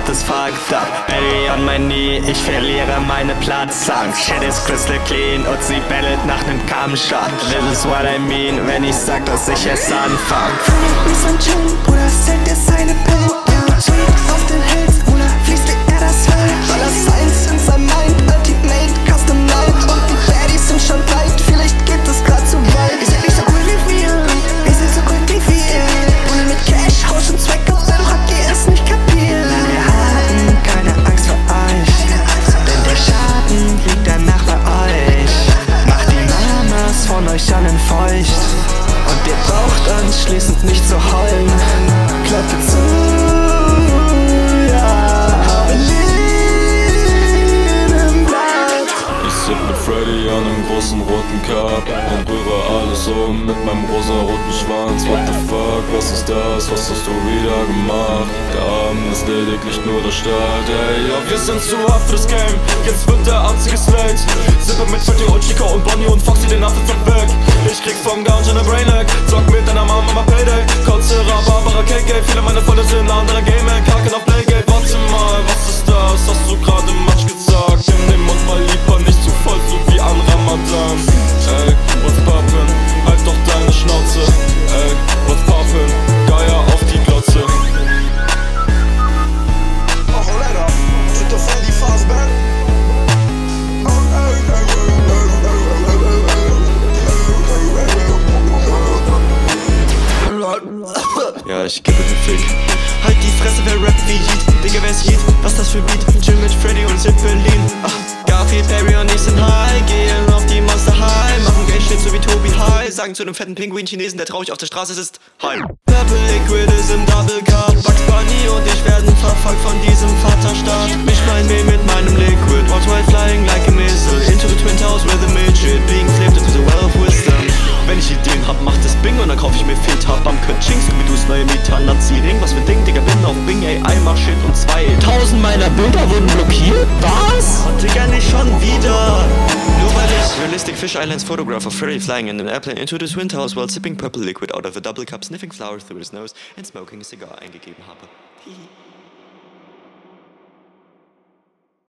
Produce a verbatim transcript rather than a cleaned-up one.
ist fucked up. Baby on my knee, ich verliere meine Platzangst. Shit is crystal clean und sie bellet nach nem Calm-Shot. This is what I mean, wenn ich sag, dass ich es anfang. Bis am Chillen, Bruder, zählt dir seine Pillen. Ja, Sweet auf den Hits, Bruder, fließt dir er das Fell. Weil er Science in sein Mind, Ultimate, Custom Night. Und die Baddies sind schon weit, vielleicht geht es grad zu weit. Ihr seid nicht so cool wie wir, ihr seid so cool wie wir. Ohne mit Cash, Haus und Zweck, doch habt ihr es nicht kapiert. Nein, wir hatten keine Angst vor euch, denn der Schaden liegt danach bei euch. Macht die Mamas von euch allen feucht und ihr braucht anschließend nicht zu heulen. Klappe zu, ja, habe Leben im Blatt. Ich sit mit Freddy an einem großen roten Cup und rühre alles um mit meinem rosa-roten Schwanz. What the fuck, was ist das, was hast du wieder gemacht? Der Abend ist lediglich nur der Start, ey. Ja, wir sind zu hart für das Game, jetzt wird der Arzt geslayt. Sippe mit Freddy und Chico und Bonnie und Foxy den Afterzock weg. Ich krieg vom Ganja ne Brainlag, zock mit deiner Mama mal Payday. Kotze, Barbara, Cake, viele meine Freunde sind andere Gamer, kacken auf Playgate. Warte mal, was ist das, hast du gerade im Match gesagt? Nimm den Mund mal lieber nicht zu voll, so wie an Ramadan. Ey, what's poppin', halt doch deine Schnauze. Ey, what's poppin', Geier auf die Glotze. Oh, Leder, tu te fais die Fastback. Ja, ich gebe den Fick. Halt die Fresse, wer rappt wie Heat. Digga, wer ist Heat? Was das für Beat? Chill mit Freddy und Zeppelin. Ach, Garfield, Perry und ich sind high. Gehen auf die Monster High. Machen Geld steht so wie Tobi High. Sagen zu dem fetten Pinguin-Chinesen, der traurig auf der Straße sitzt: Hi. Purple Liquid ist im Double Cup. Bugs Bunny und ich werden verfolgt von diesem Vaterstaat. Mich mein Weh mit meinem Liquid. Watch while flying like a missile. Into the Twin Towers with a midget. Being flipped into the well of wisdom. Wenn ich Ideen hab, macht es Bing und dann kauf ich mir Filter. Bam, Kutsching, Scooby-Doos neue Mieter, Nazi, Ring, was für Ding, Digga, bin auf Bing, A I, mach Shit und zwei. Tausend meiner Bilder wurden blockiert? Was? Und Digga, nicht schon wieder. Nur weil ich Realistic Fish Islands photograph of Freddy flying in an airplane into the Twin Towers while sipping purple liquid out of a double cup, sniffing flowers through his nose and smoking a cigar eingegeben habe. Hihi.